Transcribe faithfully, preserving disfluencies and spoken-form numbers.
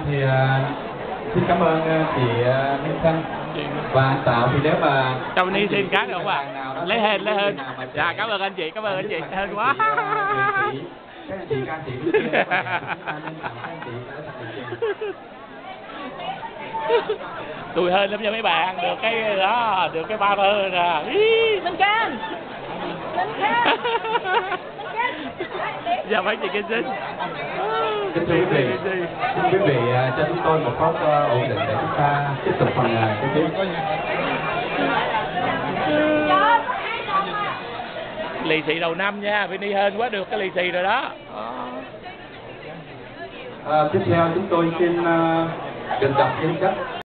thì uh, xin cảm ơn uh, chị uh, Minh Khanh và anh Tạo. Thì nếu mà cho mình đi xin cái được không ạ? Lấy hên, lấy hên. Dạ, cảm ơn anh chị, cảm ơn anh chị. Hên quá. Các anh chị, các anh chị cũng chưa có bạn, chúng ta nên tặng các anh chị ở trong thị trường. Tôi hên lắm nha mấy bạn, được cái đó, được cái ba bơ nè. Minh Khanh, Minh Khanh, Dạ mấy chị Kim Sinh. Kính thưa quý vị, xin quý vị uh, cho chúng tôi một phút uh, ổn định để chúng ta tiếp tục phần uh, cái tiếp. Lì xì đầu năm nha, Vinny hên quá được cái lì xì rồi đó. Uh, tiếp theo chúng tôi xin uh, trình đọc danh sách